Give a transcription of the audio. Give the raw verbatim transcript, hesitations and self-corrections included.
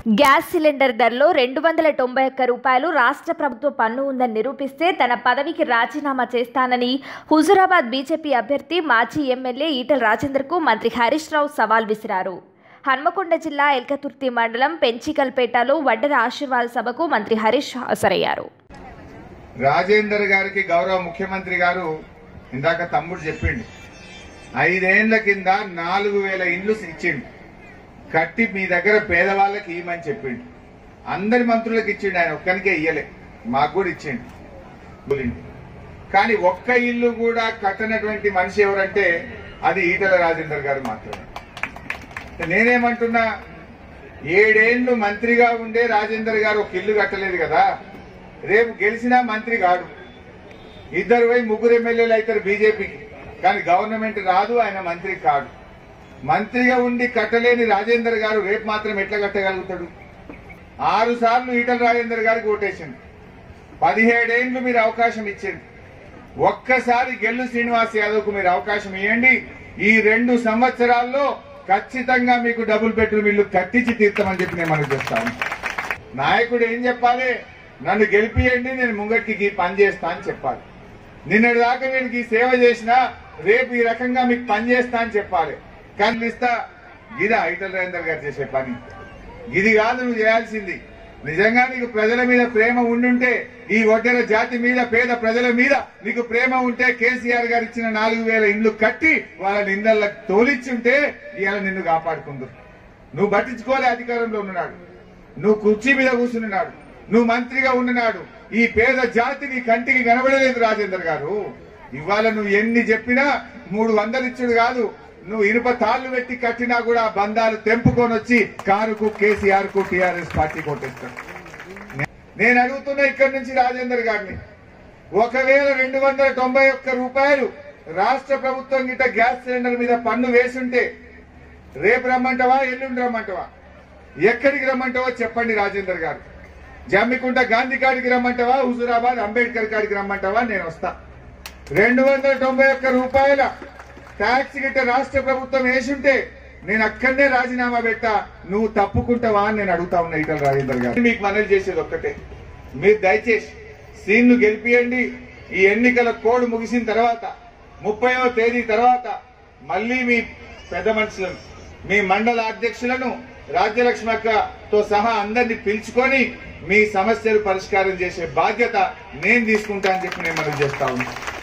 Gas cylinder ధరలో రెండు వందల తొంభై ఒక్క రూపాయలు రాష్ట్ర ప్రభుత్వ పన్ను ఉందని నిరూపిస్తే తన పదవికి రాజీనామా చేస్తానని హుజూరాబాద్ బీజేపీ అభ్యర్థి మాజీ ఎమ్మెల్యే ఈటెల రాజేందర్కు మంత్రి హరీష్ రావు సవాల్ విసిరారు. హన్మకొండ జిల్లా ఎల్కతుర్తి మండలం పెంచికల్పేటలో వడ్డెర ఆశీర్వాద సభకు మంత్రి హరీష్ హాజరయ్యారు. రాజేందర్ గారికి గౌరవ ముఖ్యమంత్రి గారు ఇందాక తమ్ముడు చెప్పిండు, ఐదేళ్ల కింద నాలుగు వేల ఇండ్లు ఇచ్చిండు, కట్టి మీ దగ్గర పేదవాళ్ళకి ఇవ్వమని చెప్పిండు. అందరి మంత్రులకు ఇచ్చిండు, ఆయన ఒక్కనికే ఇయ్యలే, మాకు కూడా ఇచ్చిండు. కానీ ఒక్క ఇల్లు కూడా కట్టనటువంటి మనిషి ఎవరంటే అది ఈటెల రాజేందర్ గారు మాత్రమే. నేనేమంటున్నా, ఏడేళ్లు మంత్రిగా ఉండే రాజేందర్ గారు ఒక ఇల్లు కట్టలేదు కదా, రేపు గెలిచినా మంత్రి కాడు. ఇద్దరు పోయి ముగ్గురు ఎమ్మెల్యేలు అవుతారు బీజేపీకి, కానీ గవర్నమెంట్ రాదు, ఆయన మంత్రి కాడు. మంత్రిగా ఉండి కట్టలేని రాజేందర్ గారు రేపు మాత్రం ఎట్లా కట్టగలుగుతాడు? ఆరు సార్లు ఈటెల రాజేందర్ గారికి ఓటేసింది, పదిహేడేళ్లు మీరు అవకాశం ఇచ్చింది. ఒక్కసారి గెల్లు శ్రీనివాస్ యాదవ్ కు మీరు అవకాశం ఇవ్వండి, ఈ రెండు సంవత్సరాల్లో ఖచ్చితంగా మీకు డబుల్ బెడ్రూమ్ ఇల్లు కట్టించి తీర్తామని చెప్పి నేను మనకు చెప్తాను. నాయకుడు ఏం చెప్పాలి? నన్ను గెలిపియండి, నేను ముంగట్కి పని చేస్తా అని చెప్పాలి. నిన్నటి దాకా నేను ఈ సేవ చేసినా రేపు ఈ రకంగా మీకు పని చేస్తా అని చెప్పాలి. కానీ ఇస్తా గిదా ఈటెల రాజేందర్ గారు చేసే పని ఇది కాదు నువ్వు చేయాల్సింది. నిజంగా నీకు ప్రజల మీద ప్రేమ ఉండుంటే, ఈ ఒడ్డెర జాతి మీద పేద ప్రజల మీద నీకు ప్రేమ ఉంటే కేసీఆర్ గారు ఇచ్చిన నాలుగు వేల ఇండ్లు కట్టి వాళ్ళ నిందలకు తోలిచ్చుంటే ఇవాళ నిన్ను కాపాడుకుందు. నువ్వు పట్టించుకోలే, అధికారంలో ఉన్నాడు, నువ్వు కుర్చీ మీద కూర్చున్నాడు, నువ్వు మంత్రిగా ఉన్నాడు. ఈ పేద జాతి నీ కంటికి కనబడలేదు రాజేందర్ గారు. ఇవాళ నువ్వు ఎన్ని చెప్పినా మూడు వందలు ఇచ్చుడు కాదు, నువ్వు ఇనుప తాళ్లు పెట్టి కట్టినా కూడా బంధాలు తెంపుకొని వచ్చి కారుకు కేసీఆర్ కు టీఆర్ఎస్ పార్టీ కొట్టేస్తాడు. నేను అడుగుతున్నా ఇక్కడి నుంచి రాజేందర్ గారిని, ఒకవేళ రెండు వందల తొంభై ఒక్క రూపాయలు రాష్ట్ర ప్రభుత్వం గిట్ట గ్యాస్ సిలిండర్ మీద పన్ను వేసుంటే రేపు రమ్మంటావా, ఎల్లుండి రమ్మంటావా, ఎక్కడికి రమ్మంటావో చెప్పండి రాజేందర్ గారు. జమ్మికుంట గాంధీ కాడికి రమ్మంటావా, హుజూరాబాద్ అంబేద్కర్ కాడికి రమ్మంటావా, నేను వస్తా. రెండు వందల తొంభై ఒక్క రూపాయల ట్యాక్స్ గిట్ట రాష్ట్ర ప్రభుత్వం వేసుంటే నేను అక్కడనే రాజీనామా పెట్టా, నువ్వు తప్పుకుంటావా అని నేను అడుగుతా ఉన్నా ఈటెల రాజేందర్ గారు. మీకు మనవి చేసేది ఒక్కటే, మీరు దయచేసి సీన్ను గెలిపియండి. ఈ ఎన్నికల కోడ్ ముగిసిన తర్వాత ముప్పైవ తేదీ తర్వాత మళ్లీ మీ పెద్ద మనుషులను, మీ మండల అధ్యక్షులను, రాజ్యలక్ష్మక్కతో సహా అందరినీ పిలుచుకొని మీ సమస్యలు పరిష్కారం చేసే బాధ్యత నేను తీసుకుంటా అని చెప్పి నేను మనవి చేస్తా ఉన్నా.